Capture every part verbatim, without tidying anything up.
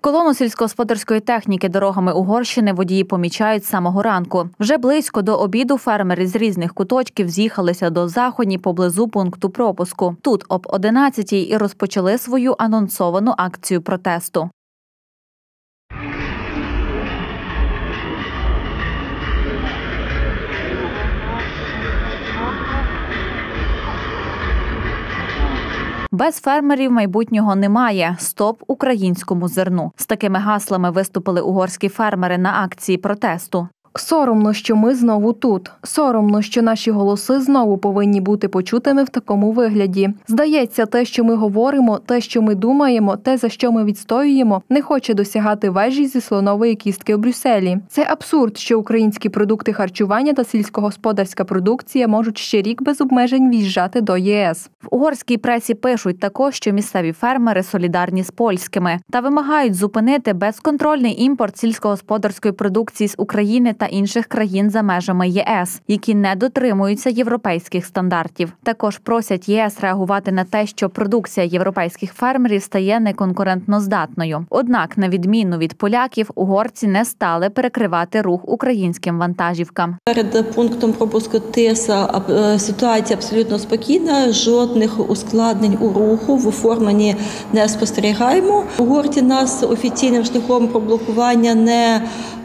Колону сільськогосподарської техніки дорогами Угорщини водії помічають з самого ранку. Вже близько до обіду фермери з різних куточків з'їхалися до Заходні поблизу пункту пропуску. Тут об одинадцятій і розпочали свою анонсовану акцію протесту. Без фермерів майбутнього немає. Стоп українському зерну. З такими гаслами виступили угорські фермери на акції протесту. Соромно, що ми знову тут. Соромно, що наші голоси знову повинні бути почутими в такому вигляді. Здається, те, що ми говоримо, те, що ми думаємо, те, за що ми відстоюємо, не хоче досягати вежі зі слонової кістки в Брюсселі. Це абсурд, що українські продукти харчування та сільськогосподарська продукція можуть ще рік без обмежень в'їжджати до ЄС. В угорській пресі пишуть також, що місцеві фермери солідарні з польськими та вимагають зупинити безконтрольний імпорт сільськогосподарської продукції з України та інших країн за межами ЄС, які не дотримуються європейських стандартів. Також просять ЄС реагувати на те, що продукція європейських фермерів стає неконкурентноздатною. Однак, на відміну від поляків, угорці не стали перекривати рух українським вантажівкам. Перед пунктом пропуску ТИСа ситуація абсолютно спокійна, жодних ускладнень у руху в оформленні не спостерігаємо. Угорці нас офіційним шляхом про блокування не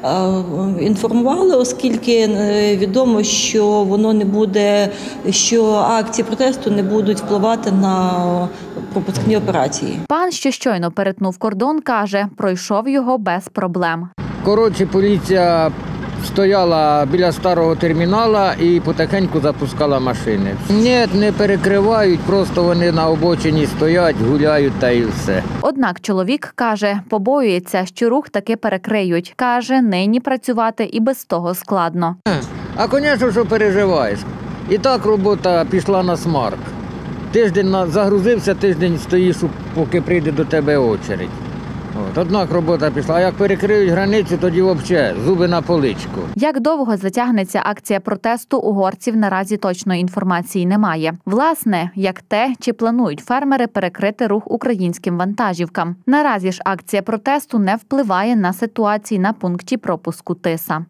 інформували, оскільки відомо, що воно не буде, що акції протесту не будуть впливати на пропускні операції. Пан, що щойно перетнув кордон, каже, пройшов його без проблем. Коротше, поліція стояла біля старого термінала і потихеньку запускала машини. Ні, не перекривають, просто вони на обочині стоять, гуляють та і все. Однак чоловік каже, побоюється, що рух таки перекриють. Каже, нині працювати і без того складно. А, звісно, що переживаєш. І так робота пішла на смарк. Тиждень загрузився, тиждень стоїш, поки прийде до тебе очередь. От, однак робота пішла. А як перекриють границю, тоді взагалі зуби на поличку. Як довго затягнеться акція протесту, угорців наразі точної інформації немає. Власне, як те, чи планують фермери перекрити рух українським вантажівкам. Наразі ж акція протесту не впливає на ситуацію на пункті пропуску ТИСа.